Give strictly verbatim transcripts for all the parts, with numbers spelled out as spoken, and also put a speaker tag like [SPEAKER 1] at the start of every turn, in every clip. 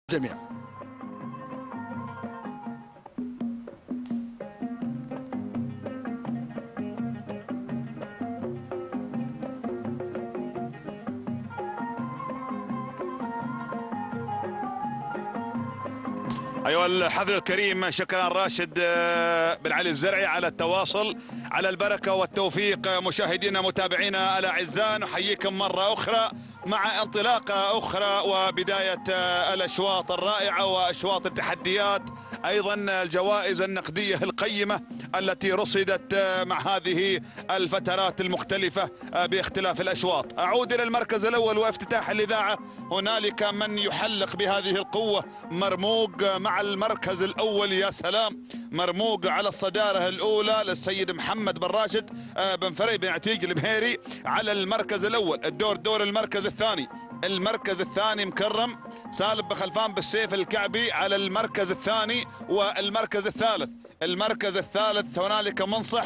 [SPEAKER 1] جميعا.
[SPEAKER 2] أيها الحفل الكريم، شكرا راشد بن علي الزرعي على التواصل، على البركة والتوفيق. مشاهدينا متابعينا الأعزاء، نحييكم مرة أخرى مع انطلاقة أخرى وبداية الأشواط الرائعة وأشواط التحديات، أيضا الجوائز النقدية القيمة التي رصدت مع هذه الفترات المختلفة باختلاف الأشواط. أعود إلى المركز الأول وافتتاح الإذاعة. هنالك من يحلق بهذه القوة، مرموق مع المركز الأول. يا سلام، مرموق على الصدارة الأولى للسيد محمد بن راشد بن فري بن عتيق المهيري على المركز الأول. الدور دور المركز الثاني. المركز الثاني مكرم سالم بن خلفان بالسيف الكعبي على المركز الثاني. والمركز الثالث المركز الثالث هنالك منصح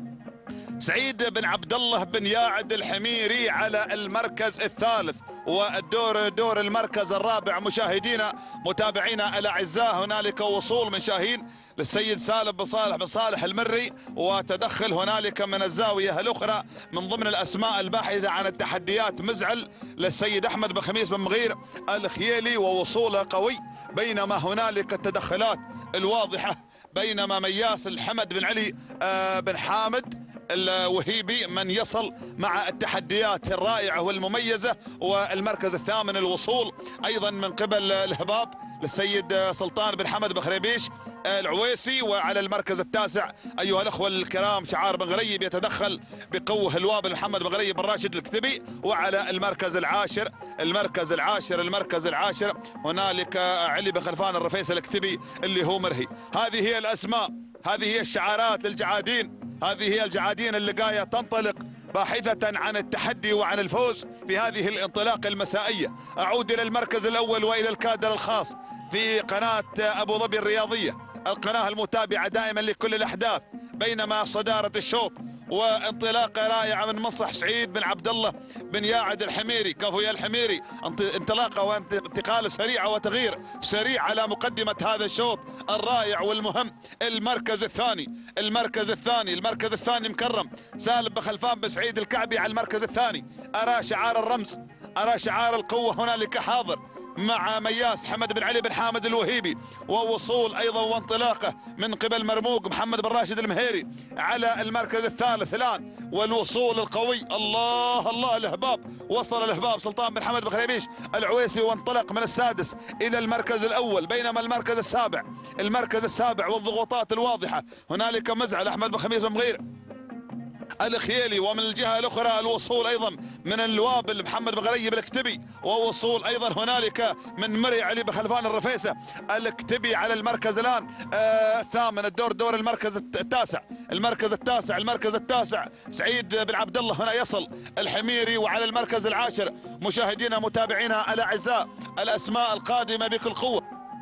[SPEAKER 2] سعيد بن عبد الله بن ياعد الحميري على المركز الثالث. والدور دور المركز الرابع مشاهدينا متابعينا الاعزاء، هنالك وصول من شاهين للسيد سالم بن صالح بن صالح المري، وتدخل هنالك من الزاويه الاخرى من ضمن الاسماء الباحثه عن التحديات مزعل للسيد احمد بن خميس بن مغير الخيالي، ووصوله قوي. بينما هنالك التدخلات الواضحه بينما مياس الحمد بن علي بن حامد الوهيبي من يصل مع التحديات الرائعة والمميزة. والمركز الثامن الوصول أيضا من قبل الهباب للسيد سلطان بن حمد بن خريبيش العويسي. وعلى المركز التاسع أيها الأخوة الكرام شعار بن غريب يتدخل بقوة الوابل محمد بن غريب بن راشد الكتبي. وعلى المركز العاشر المركز العاشر المركز العاشر هنالك علي بن خلفان الرفيس الكتبي اللي هو مرهي. هذه هي الأسماء، هذه هي الشعارات للجعادين، هذه هي الجعادين اللقاية تنطلق باحثة عن التحدي وعن الفوز في هذه الانطلاقة المسائية. أعود إلى المركز الأول وإلى الكادر الخاص في قناة أبو ظبي الرياضية، القناة المتابعة دائما لكل الأحداث. بينما صدارة الشوط وانطلاقه رائعه من منصح سعيد بن عبد الله بن ياعد الحميري، كفو يا الحميري، انطلاقه وانتقاله سريعه وتغيير سريع على مقدمه هذا الشوط الرائع والمهم. المركز الثاني المركز الثاني المركز الثاني مكرم سالم بن خلفان بن سعيد الكعبي على المركز الثاني. ارى شعار الرمز، ارى شعار القوه هنالك حاضر مع مياس حمد بن علي بن حامد الوهيبي، ووصول ايضا وانطلاقه من قبل مرموق محمد بن راشد المهيري على المركز الثالث الان، والوصول القوي. الله الله الهباب، وصل الهباب سلطان بن حمد بن خريبيش العويسي وانطلق من السادس الى المركز الاول. بينما المركز السابع المركز السابع والضغوطات الواضحه هنالك مزعل احمد بن خميس بن مغير الخيالي، ومن الجهه الاخرى الوصول ايضا من الوابل محمد بن غريب الكتبي، ووصول ايضا هنالك من مري علي بن خلفان الرفيسه الكتبي على المركز الان آه الثامن. الدور دور المركز التاسع المركز التاسع المركز التاسع سعيد بن عبد الله هنا يصل الحميري. وعلى المركز العاشر مشاهدينا متابعينا الاعزاء الاسماء القادمه بكل قوه.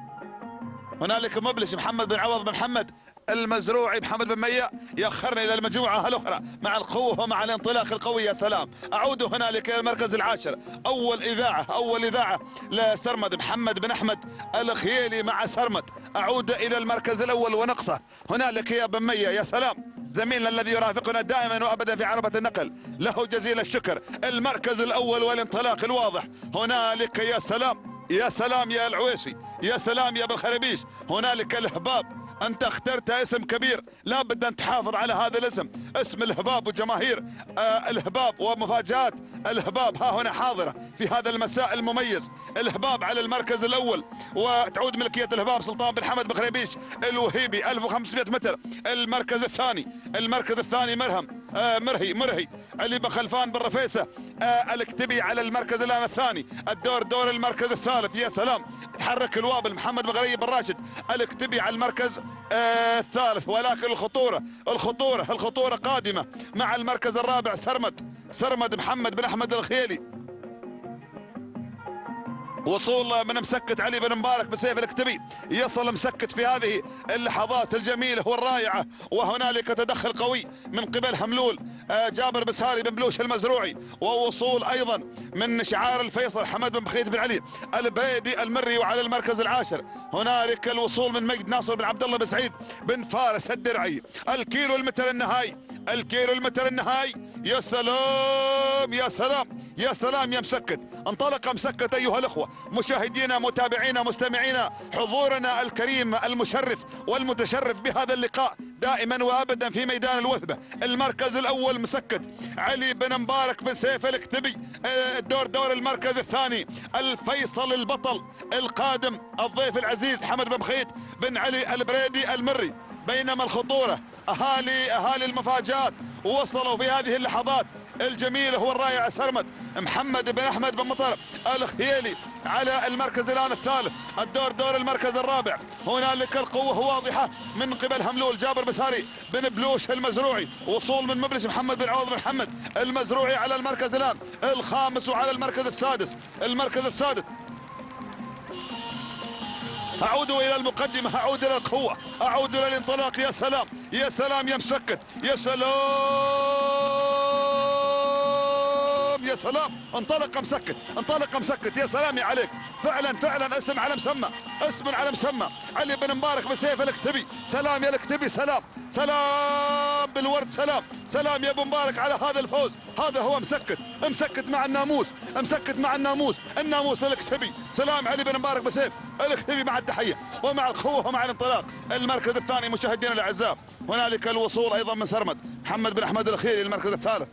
[SPEAKER 2] هنالك مبلش محمد بن عوض بن محمد المزروعي محمد بن ميا يأخرني الى المجموعه الاخرى مع القوه ومع الانطلاق القوي. يا سلام. اعود هنالك الى المركز العاشر، اول اذاعه اول اذاعه لسرمد محمد بن احمد الخيالي مع سرمد. اعود الى المركز الاول ونقطه هنالك يا بن ميا. يا سلام، زميلنا الذي يرافقنا دائما وابدا في عربه النقل، له جزيل الشكر. المركز الاول والانطلاق الواضح هنالك. يا سلام يا سلام يا العويسي، يا سلام يا ابن خريبيش. هنالك الهباب، انت اخترت اسم كبير، لابد ان تحافظ على هذا الاسم، اسم الهباب وجماهير آه الهباب ومفاجآت الهباب ها هنا حاضرة في هذا المساء المميز. الهباب على المركز الاول، وتعود ملكية الهباب سلطان بن حمد بن خريبيش الوهيبي ألف وخمسمائة متر. المركز الثاني المركز الثاني مرهم آه مرهي مرهي علي بن خلفان بن رفيسة آه الكتبي على المركز الان الثاني. الدور دور المركز الثالث. يا سلام، تحرك الوابل محمد بن غريب بن راشد الكتبي على المركز آه الثالث. ولكن الخطورة الخطورة الخطورة قادمة مع المركز الرابع سرمد سرمد محمد بن احمد الخيالي. وصول من مسكت علي بن مبارك بسيف الكتبي، يصل مسكت في هذه اللحظات الجميله والرائعه، وهنالك تدخل قوي من قبل هملول جابر بسهاري بن بلوش المزروعي، ووصول ايضا من شعار الفيصل حمد بن بخيت بن علي البريدي المري. وعلى المركز العاشر هنالك الوصول من مجد ناصر بن عبد الله بن سعيد بن فارس الدرعي. الكيلو المتر النهائي، الكيلو المتر النهائي. يا سلام يا سلام يا سلام يا مسكت، انطلق مسكت ايها الاخوه مشاهدينا متابعينا مستمعينا، حضورنا الكريم المشرف والمتشرف بهذا اللقاء دائما وابدا في ميدان الوثبه. المركز الاول مسكت علي بن مبارك بن سيف الكتبي، الدور دور المركز الثاني الفيصل البطل القادم الضيف العزيز حمد بن بخيت بن علي البريدي المري. بينما الخطوره اهالي اهالي المفاجات وصلوا في هذه اللحظات الجميله والرائعه سرمد محمد بن احمد بن مطر الخيالي على المركز الان الثالث، الدور دور المركز الرابع. هنالك القوه واضحه من قبل هملول جابر بساري بن بلوش المزروعي، وصول من مبلش محمد بن عوض بن محمد المزروعي على المركز الان الخامس. وعلى المركز السادس، المركز السادس أعود إلى المقدمة، أعود إلى القوة، أعود إلى الانطلاق. يا سلام يا سلام يا مسكت، يا سلام يا سلام، انطلق مسكت، انطلق مسكت. يا سلام يا عليك، فعلا فعلا اسم على مسمى، اسم على مسمى علي بن مبارك بسيف الكتبي. سلام يا الكتبي، سلام سلام بالورد، سلام سلام يا ابو مبارك على هذا الفوز. هذا هو مسكت، مسكت مع الناموس، مسكت مع الناموس، الناموس الكتبي. سلام علي بن مبارك بسيف الكتبي مع التحيه ومع القوه ومع الانطلاق. المركز الثاني مشاهدينا الاعزاء هنالك الوصول ايضا من سرمد محمد بن احمد الخيري المركز الثالث،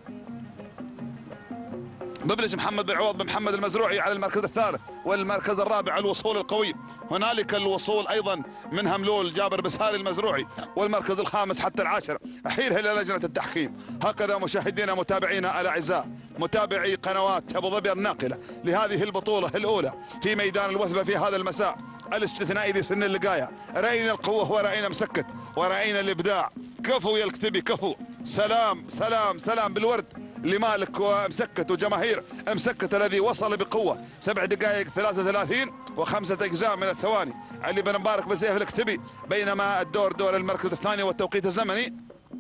[SPEAKER 2] مبلش محمد بن عوض بن محمد المزروعي على المركز الثالث. والمركز الرابع الوصول القوي هنالك الوصول ايضا من هملول جابر بسهاري المزروعي. والمركز الخامس حتى العاشر احيلها الى لجنه التحكيم. هكذا مشاهدينا متابعينا الاعزاء متابعي قنوات ابو ظبي الناقله لهذه البطوله الاولى في ميدان الوثبه في هذا المساء الاستثنائي لسن اللقايه. راينا القوه وراينا مسكت وراينا الابداع. كفو يا الكتبي كفو، سلام سلام سلام بالورد لمالك ومسكت وجماهير مسكت الذي وصل بقوه سبع دقائق ثلاثة وثلاثين وخمسة اجزاء من الثواني علي بن مبارك بسيف الكتبي. بينما الدور دور المركز الثاني والتوقيت الزمني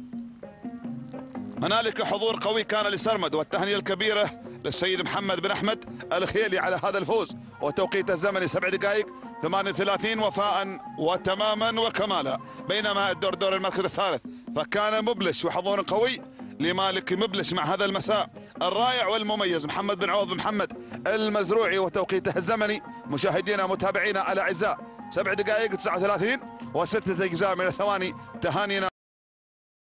[SPEAKER 2] هنالك حضور قوي كان لسرمد، والتهنئه الكبيره للسيد محمد بن احمد الخيلي على هذا الفوز، وتوقيت الزمني سبع دقائق ثمانية وثلاثين وفاء وتماما وكمالا. بينما الدور دور المركز الثالث فكان مبلش وحضور قوي لمالك مبلش مع هذا المساء الرائع والمميز محمد بن عوض بن محمد المزروعي، وتوقيته الزمني مشاهدينا متابعينا الاعزاء سبع دقائق تسعة وثلاثين وستة اجزاء من الثواني. تهانينا